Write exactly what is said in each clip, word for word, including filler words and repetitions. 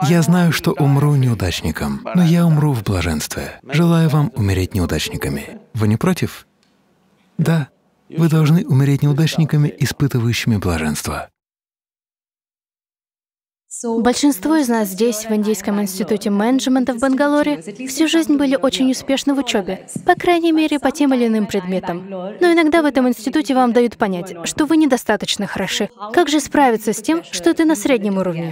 Я знаю, что умру неудачником, но я умру в блаженстве. Желаю вам умереть неудачниками. Вы не против? Да, вы должны умереть неудачниками, испытывающими блаженство. Большинство из нас здесь, в Индийском институте менеджмента в Бангалоре, всю жизнь были очень успешны в учебе, по крайней мере, по тем или иным предметам. Но иногда в этом институте вам дают понять, что вы недостаточно хороши. Как же справиться с тем, что ты на среднем уровне?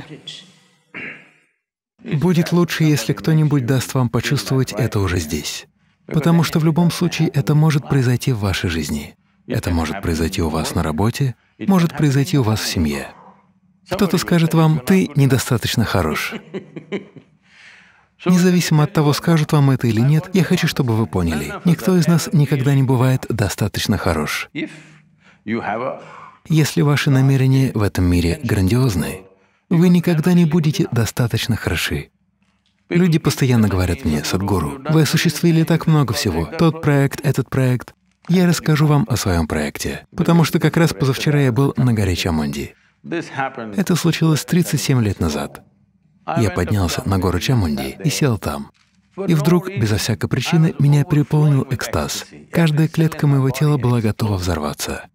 Будет лучше, если кто-нибудь даст вам почувствовать это уже здесь. Потому что в любом случае это может произойти в вашей жизни. Это может произойти у вас на работе, может произойти у вас в семье. Кто-то скажет вам: «Ты недостаточно хорош». Независимо от того, скажут вам это или нет, я хочу, чтобы вы поняли, никто из нас никогда не бывает достаточно хорош. Если ваши намерения в этом мире грандиозны, вы никогда не будете достаточно хороши. Люди постоянно говорят мне: «Садхгуру, вы осуществили так много всего, тот проект, этот проект». Я расскажу вам о своем проекте, потому что как раз позавчера я был на горе Чамунди. Это случилось тридцать семь лет назад. Я поднялся на гору Чамунди и сел там. И вдруг, безо всякой причины, меня переполнил экстаз. Каждая клетка моего тела была готова взорваться.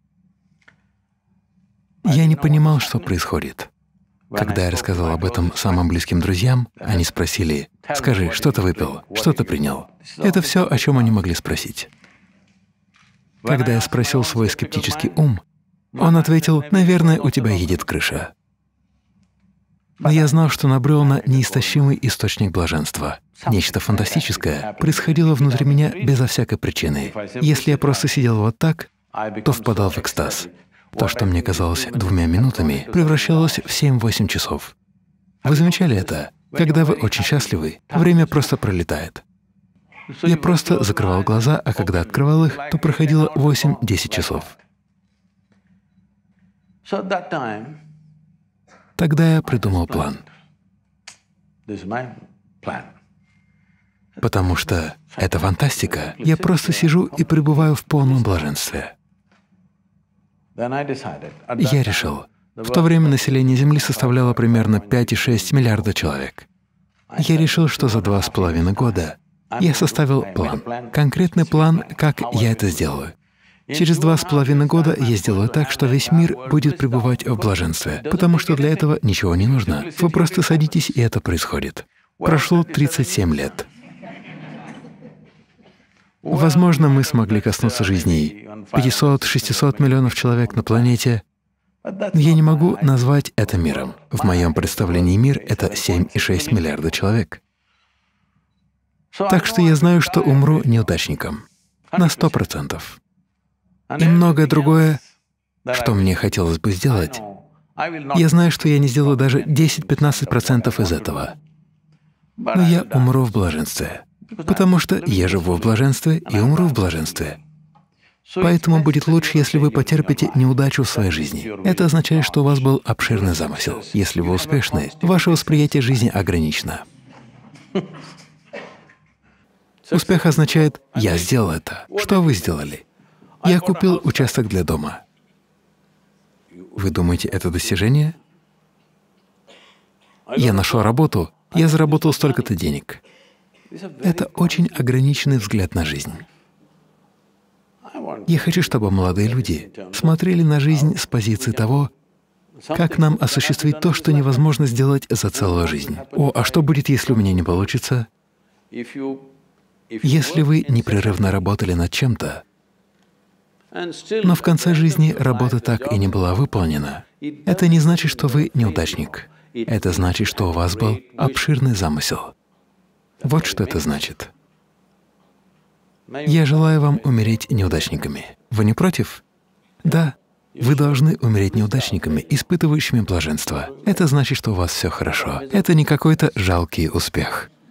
Я не понимал, что происходит. Когда я рассказал об этом самым близким друзьям, они спросили: «Скажи, что ты выпил, что ты принял?» Это все, о чем они могли спросить. Когда я спросил свой скептический ум, он ответил: «Наверное, у тебя едет крыша». Но я знал, что набрел на неистощимый источник блаженства. Нечто фантастическое происходило внутри меня безо всякой причины. Если я просто сидел вот так, то впадал в экстаз. То, что мне казалось двумя минутами, превращалось в семь-восемь часов. Вы замечали это? Когда вы очень счастливы, время просто пролетает. Я просто закрывал глаза, а когда открывал их, то проходило восемь-десять часов. Тогда я придумал план. Потому что это фантастика. Я просто сижу и пребываю в полном блаженстве. Я решил, в то время население Земли составляло примерно пять и шесть миллиарда человек. Я решил, что за два с половиной года я составил план, конкретный план, как я это сделаю. Через два с половиной года я сделаю так, что весь мир будет пребывать в блаженстве, потому что для этого ничего не нужно. Вы просто садитесь, и это происходит. Прошло тридцать семь лет. Возможно, мы смогли коснуться жизней пятисот-шестисот миллионов человек на планете, но я не могу назвать это миром. В моем представлении мир — это семь и шесть миллиарда человек. Так что я знаю, что умру неудачником на сто процентов. И многое другое, что мне хотелось бы сделать, я знаю, что я не сделаю даже десять-пятнадцать процентов из этого. Но я умру в блаженстве, потому что я живу в блаженстве и умру в блаженстве. Поэтому будет лучше, если вы потерпите неудачу в своей жизни. Это означает, что у вас был обширный замысел. Если вы успешны, ваше восприятие жизни ограничено. Успех означает: «Я сделал это». Что вы сделали? Я купил участок для дома. Вы думаете, это достижение? Я нашел работу, я заработал столько-то денег. Это очень ограниченный взгляд на жизнь. Я хочу, чтобы молодые люди смотрели на жизнь с позиции того, как нам осуществить то, что невозможно сделать за целую жизнь. О, а что будет, если у меня не получится? Если вы непрерывно работали над чем-то, но в конце жизни работа так и не была выполнена, это не значит, что вы неудачник. Это значит, что у вас был обширный замысел. Вот что это значит. Я желаю вам умереть неудачниками. Вы не против? Да, вы должны умереть неудачниками, испытывающими блаженство. Это значит, что у вас все хорошо. Это не какой-то жалкий успех.